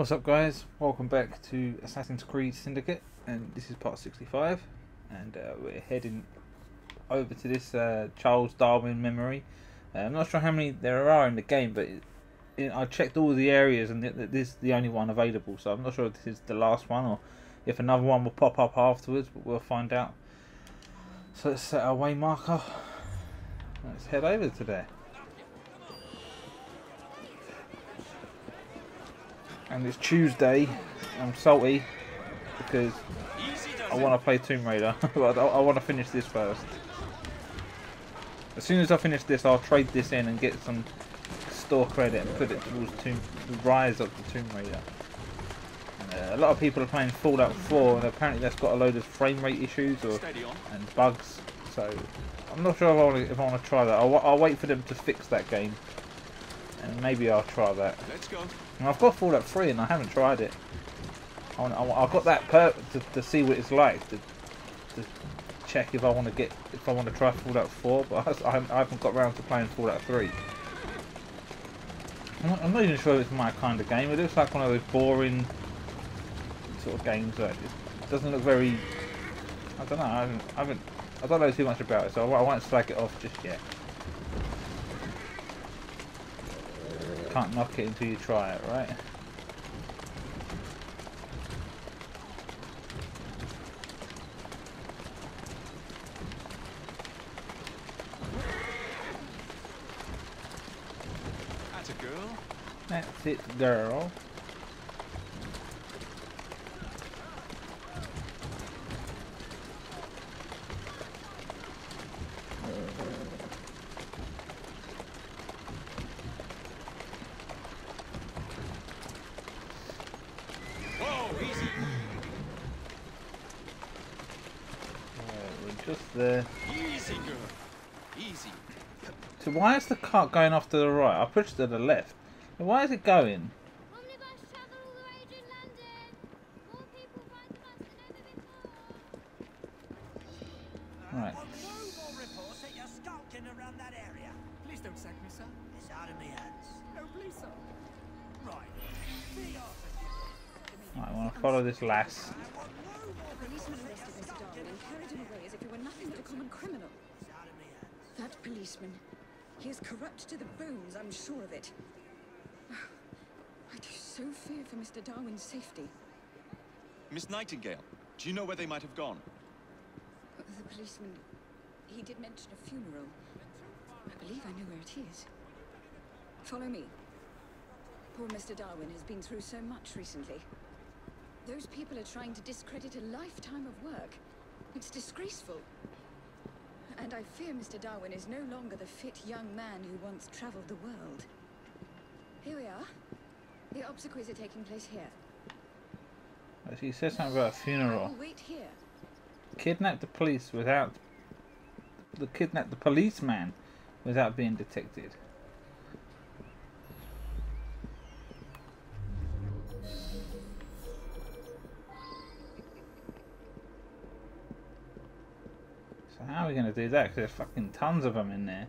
What's up guys, welcome back to Assassin's Creed Syndicate, and this is part 65, and we're heading over to this Charles Darwin memory. I'm not sure how many there are in the game, but I checked all the areas and this is the only one available, so I'm not sure if this is the last one or if another one will pop up afterwards, but we'll find out. So let's set our way marker, let's head over to there. And it's Tuesday. I'm salty because I want to play Tomb Raider, but I want to finish this first. As soon as I finish this, I'll trade this in and get some store credit and put it towards the Rise of the Tomb Raider. A lot of people are playing Fallout 4, and apparently that's got a load of frame rate issues and bugs. So I'm not sure if I want to try that. I'll wait for them to fix that game, and maybe I'll try that. Let's go. And I've got Fallout 3 and I haven't tried it. I've got that to see what it's like, to check if I want to try Fallout 4, but I haven't got around to playing Fallout 3. I'm not even sure if it's my kind of game. It looks like one of those boring sort of games that it doesn't look very. I don't know. I don't know too much about it, so I won't slag it off just yet. Can't knock it until you try it, right? That's a girl. That's it, girl. Just there. Easy, girl. Easy. So why is the cart going off to the right? I pushed to the left. Why is it going? Right. Please don't sack me, sir. It's out of my hands. No, please, sir. Right. Right, I want to follow this lass. Policeman arrested Mr. Darwin and carried him away as if he were nothing but a common criminal. That policeman, he is corrupt to the bones, I'm sure of it. I do so fear for Mr. Darwin's safety. Miss Nightingale, do you know where they might have gone? The policeman, he did mention a funeral. I believe I know where it is. Follow me. Poor Mr. Darwin has been through so much recently. Those people are trying to discredit a lifetime of work. It's disgraceful. And I fear Mr. Darwin is no longer the fit young man who once traveled the world. Here we are. The obsequies are taking place here. He says something about a funeral. I'll wait here. Kidnap the policeman without being detected. How are we going to do that? Because there's fucking tons of them in there.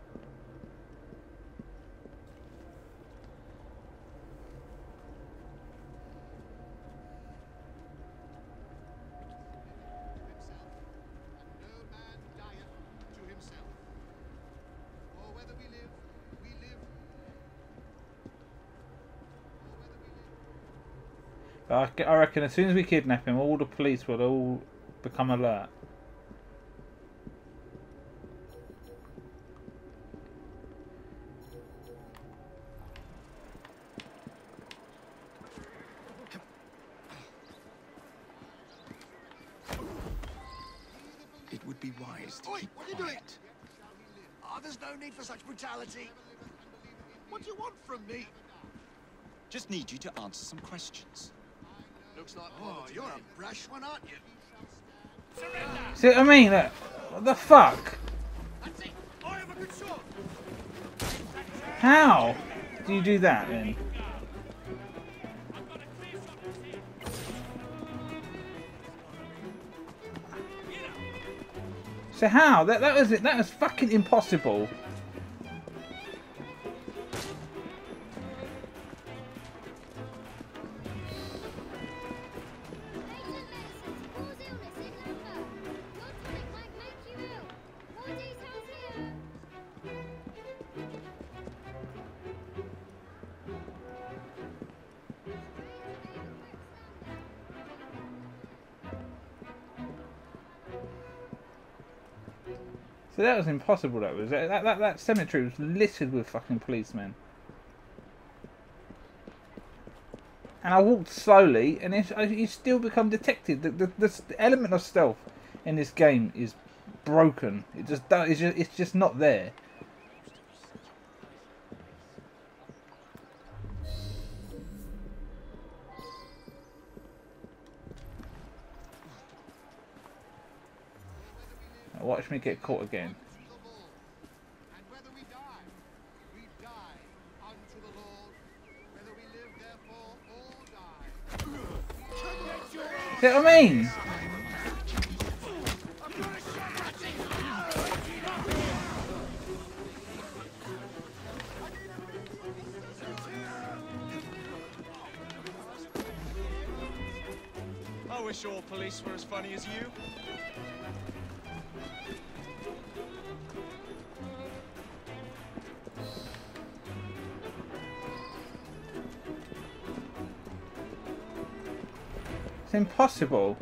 I reckon as soon as we kidnap him, all the police will all become alert. It would be wise to keep what are you quiet. doing? Oh, there's no need for such brutality. What do you want from me? Just need you to answer some questions. Looks like, oh, you're a brash one, aren't you? Surrender! See what I mean? Look, what the fuck? That's it! I have a good shot! How do you do that then? So how? That was it. That was fucking impossible. So that was impossible. That was that cemetery was littered with fucking policemen. And I walked slowly, and you still become detected. The element of stealth in this game is broken. It's just not there. Now watch me get caught again. And whether we die unto the Lord. Whether we live, therefore, all die. See what I mean? I wish all police were as funny as you. It's impossible.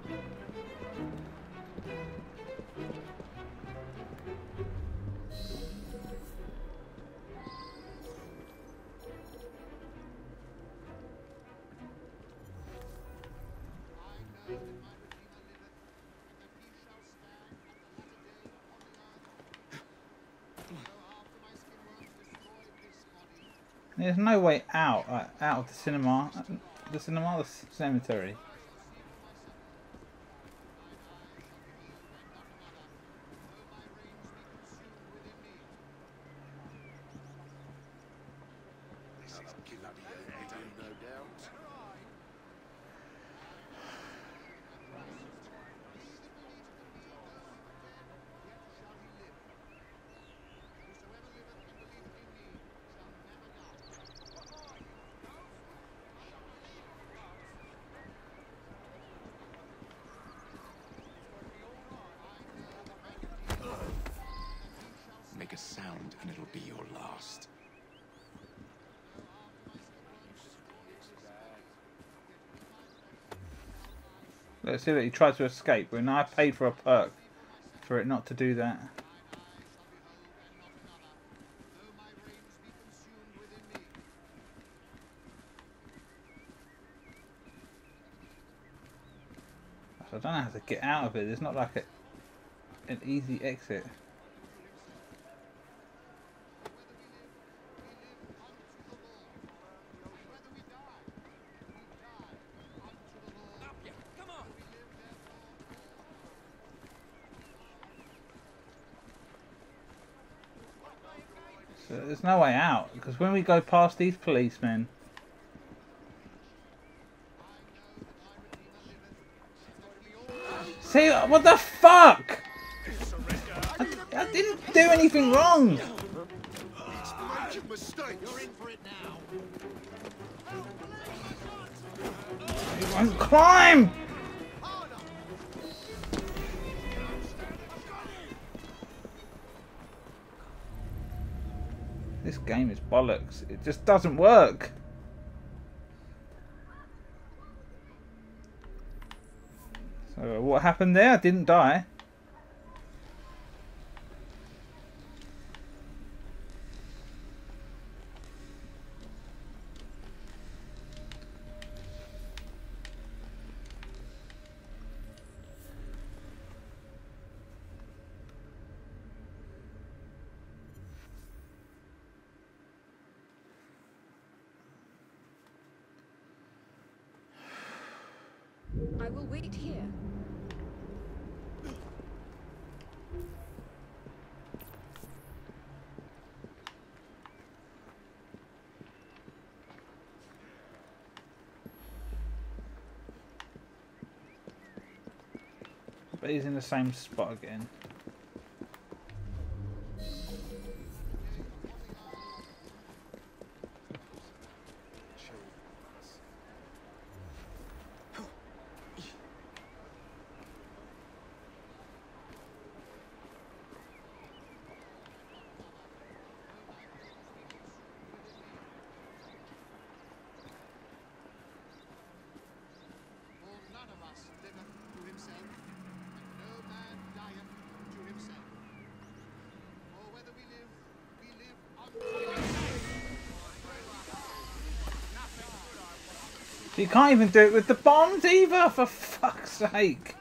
There's no way out, out of the cinema, the cemetery. Make a sound and it'll be your last. Let's see that he tried to escape, but now I paid for a perk for it not to do that. I don't know how to get out of it. There's not like an easy exit. So there's no way out, because when we go past these policemen... See, what the fuck? I didn't do anything wrong. He won't climb. This game is bollocks. It just doesn't work. So what happened there? I didn't die. I will wait here. But he's in the same spot again. You can't even do it with the bombs either, for fuck's sake.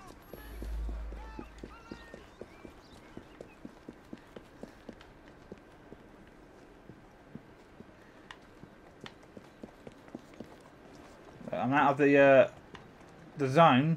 I'm out of the zone.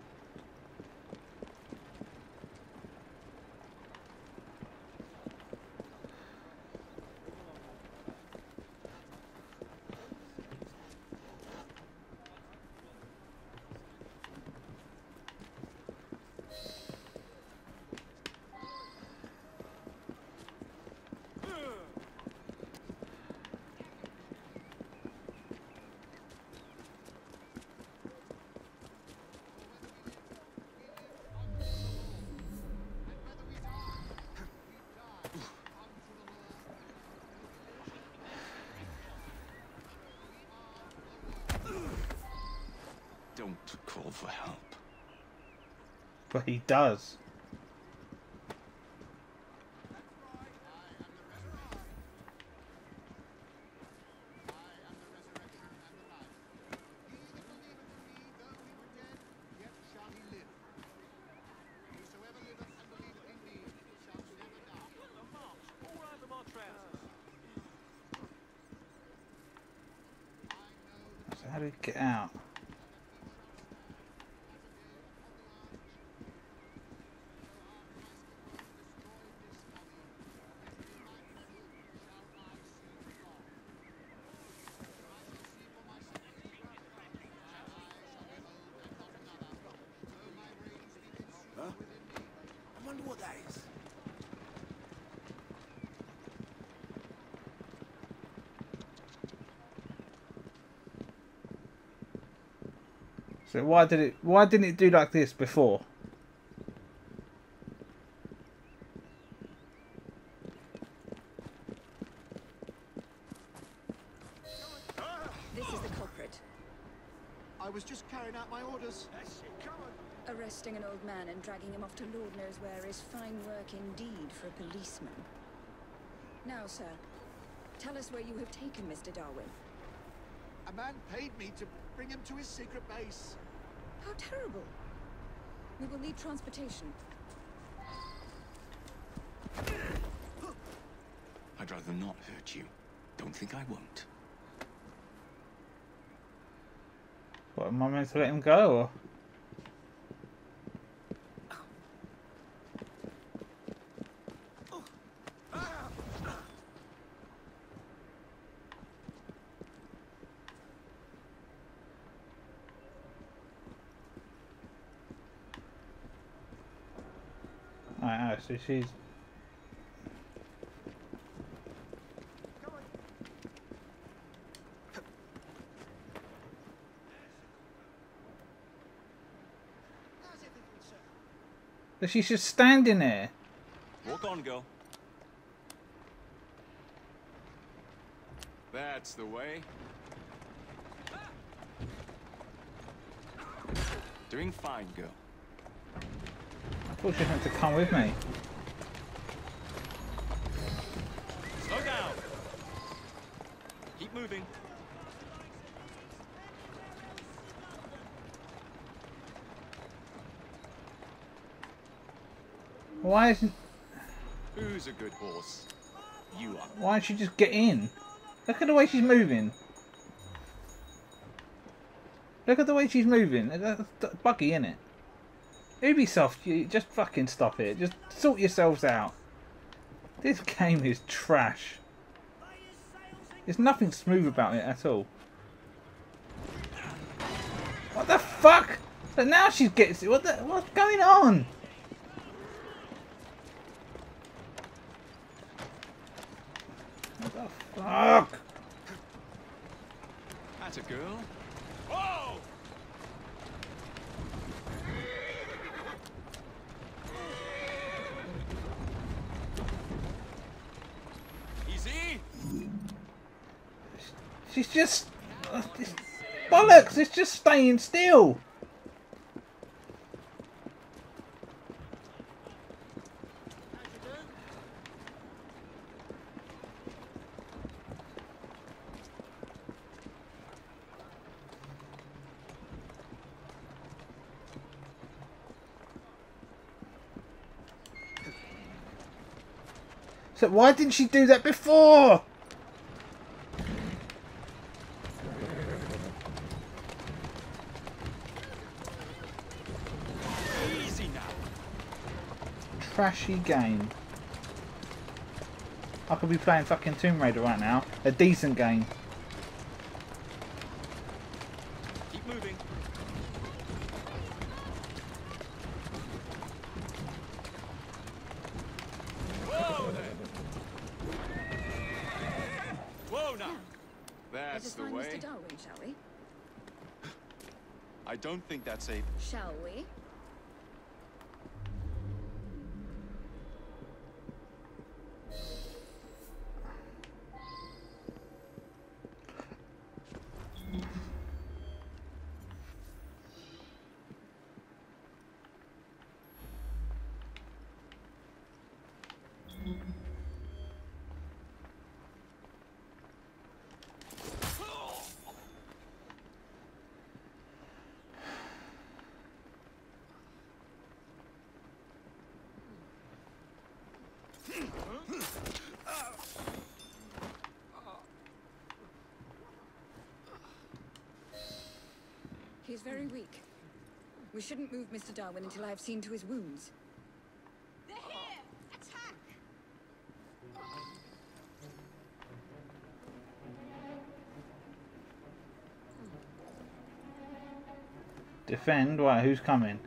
Don't call for help. But he does. So how do we get out? Huh? I wonder what that is. So why didn't it do like this before? This is the culprit. I was just carrying out my orders. Arresting an old man and dragging him off to Lord knows where is fine work indeed for a policeman. Now, sir, tell us where you have taken Mr. Darwin. A man paid me to bring him to his secret base. How terrible. We will need transportation. I'd rather not hurt you. Don't think I won't. What, am I meant to let him go, or? Alright, so she's... But she's just standing there. Walk on, girl. That's the way. Doing fine, girl. I thought she had to come with me. Slow down. Keep moving. Why isn't... Who's a good horse? You are. Why don't she just get in? Look at the way she's moving. Look at the way she's moving. That's buggy, innit? Ubisoft, you just fucking stop it. Just sort yourselves out. This game is trash. There's nothing smooth about it at all. What the fuck? So now she gets it. What's going on? What the fuck? That's a girl. Whoa! Easy. She's just... it's bollocks! It's just staying still! So why didn't she do that before? Easy now. Trashy game. I could be playing fucking Tomb Raider right now. A decent game. Keep moving. Whoa there. Whoa now. Let That's us the find way. Mr. Darwin, shall we? I don't think that's a... Shall we? He's very weak. We shouldn't move Mr. Darwin until I have seen to his wounds. They're here! Attack! Defend? Why? Who's coming?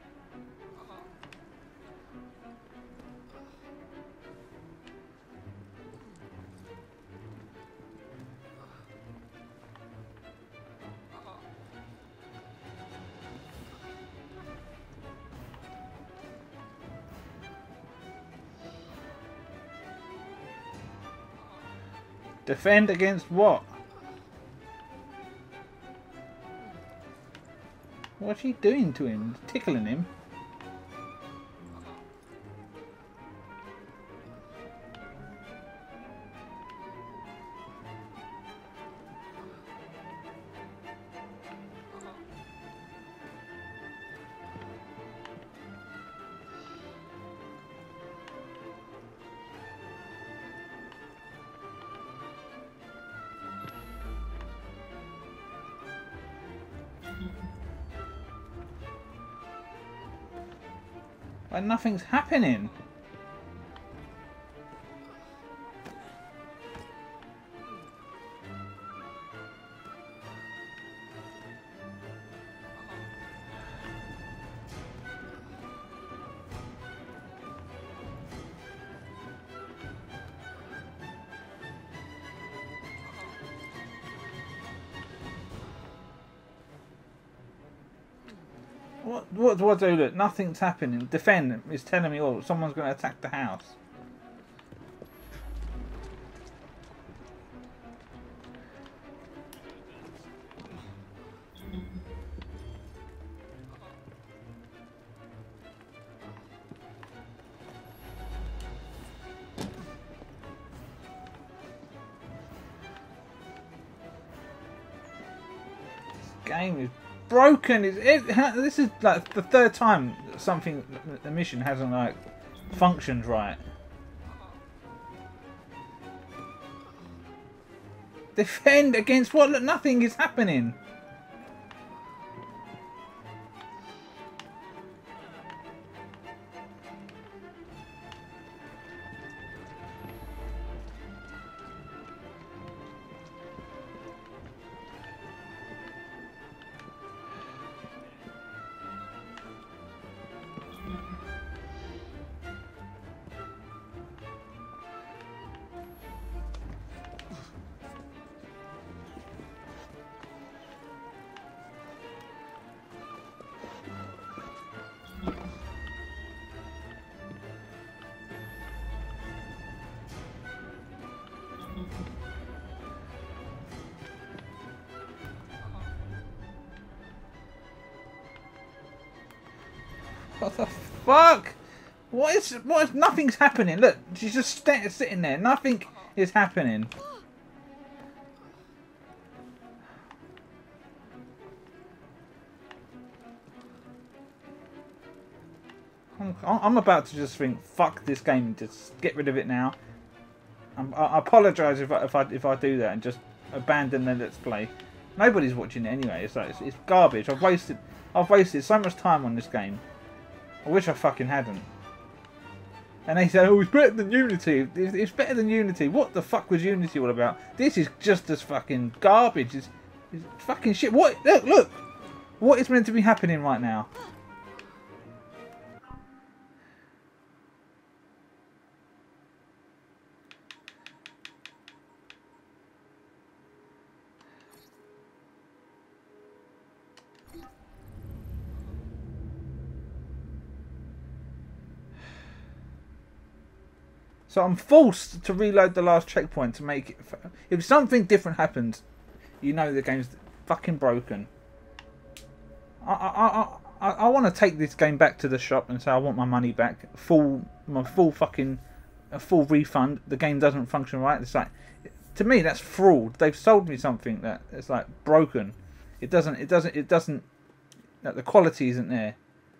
Defend against what? What's she doing to him? Tickling him? Like nothing's happening. What do look? Nothing's happening. Defend is telling me, oh, someone's going to attack the house. This game is broken. This is like the third time something, the mission hasn't like functioned right. Defend against what? Look, nothing is happening. What the fuck? What is nothing's happening. Look, she's just sitting there. Nothing is happening. I'm about to just think, fuck this game, just get rid of it now. I apologise if I do that and just abandon the let's play. Nobody's watching it anyway. It's like it's garbage. I've wasted so much time on this game. I wish I fucking hadn't. And they say, oh, it's better than Unity. It's better than Unity. What the fuck was Unity all about? This is just as fucking garbage. It's fucking shit. What? Look. What is meant to be happening right now? So I'm forced to reload the last checkpoint to make it... If something different happens, you know the game's fucking broken. I want to take this game back to the shop and say I want my money back. A full refund. The game doesn't function right. It's like, to me, that's fraud. They've sold me something that it's like broken. It doesn't... Like, the quality isn't there.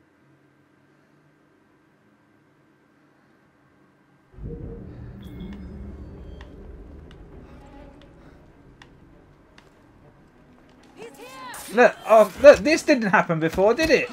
Look, look, this didn't happen before, did it?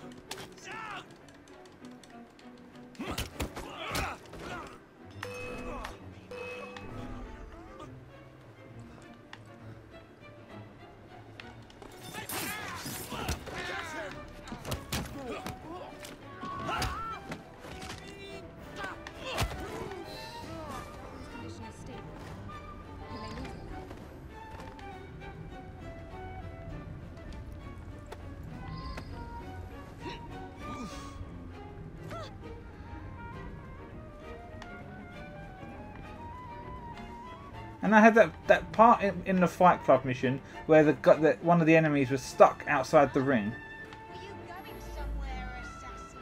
And I had that part in the Fight Club mission where one of the enemies was stuck outside the ring. Are you going somewhere, assassin?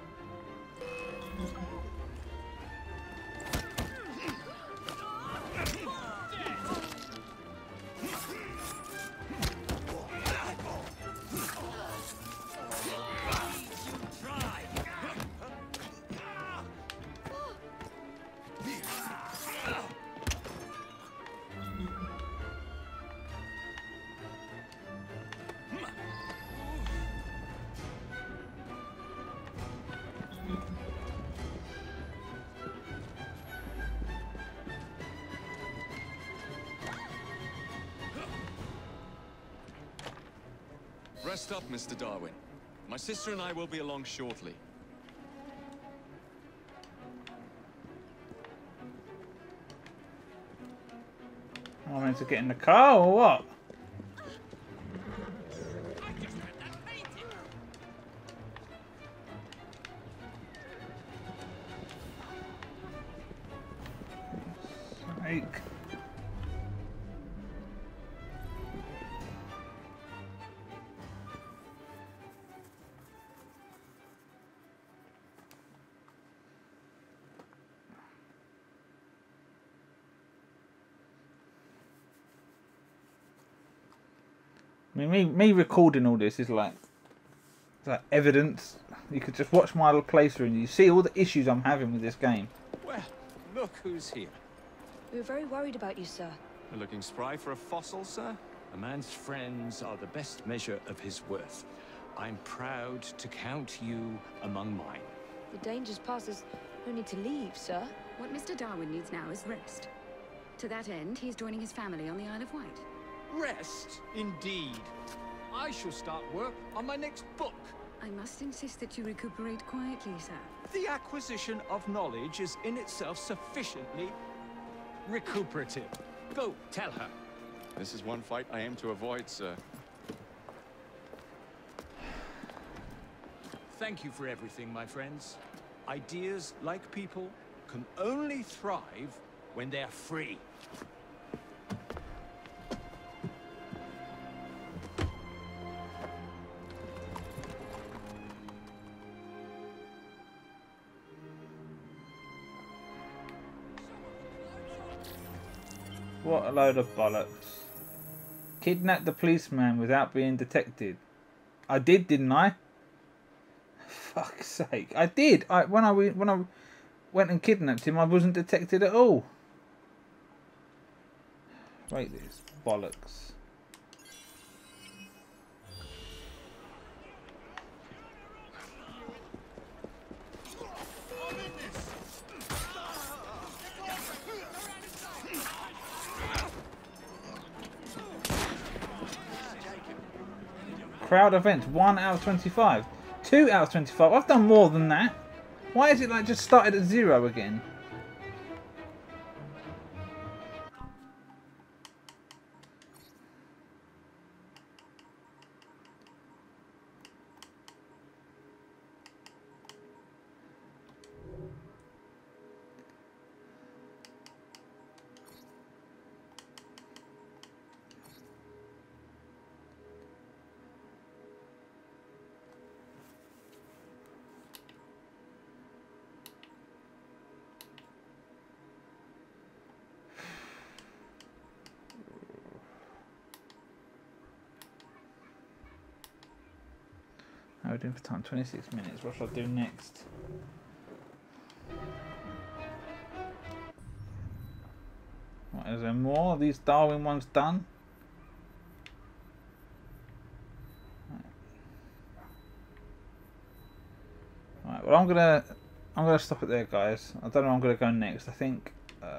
Rest up, Mr. Darwin. My sister and I will be along shortly. Am I meant to get in the car or what? Snake. I mean, me recording all this is like evidence. You could just watch my little playthrough and you see all the issues I'm having with this game. Well, look who's here. We were very worried about you, sir. You're looking spry for a fossil, sir? A man's friends are the best measure of his worth. I'm proud to count you among mine. The danger's past us. No need to leave, sir. What Mr. Darwin needs now is rest. To that end, he's joining his family on the Isle of Wight. Rest, indeed. I shall start work on my next book. I must insist that you recuperate quietly, sir. The acquisition of knowledge is in itself sufficiently recuperative. Go, tell her. This is one fight I aim to avoid, sir. Thank you for everything, my friends. Ideas, like people, can only thrive when they're free. What a load of bollocks. Kidnap the policeman without being detected. I did, didn't I? Fuck's sake. I did. When I went and kidnapped him, I wasn't detected at all. Break this bollocks. Crowd event 1 out of 25. 2 out of 25. I've done more than that. Why is it like just started at 0 again? How are we doing for time? 26 minutes. What shall I do next? Right, is there more? Are these Darwin ones done? Right, well I'm gonna stop it there, guys. I don't know where I'm gonna go next. I think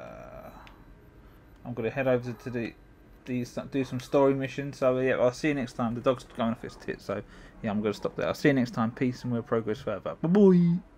I'm gonna head over to do some story missions. So yeah, I'll see you next time. The dog's going off its tits, so yeah, I'm gonna stop there. I'll see you next time. Peace, and we'll progress further. Bye bye.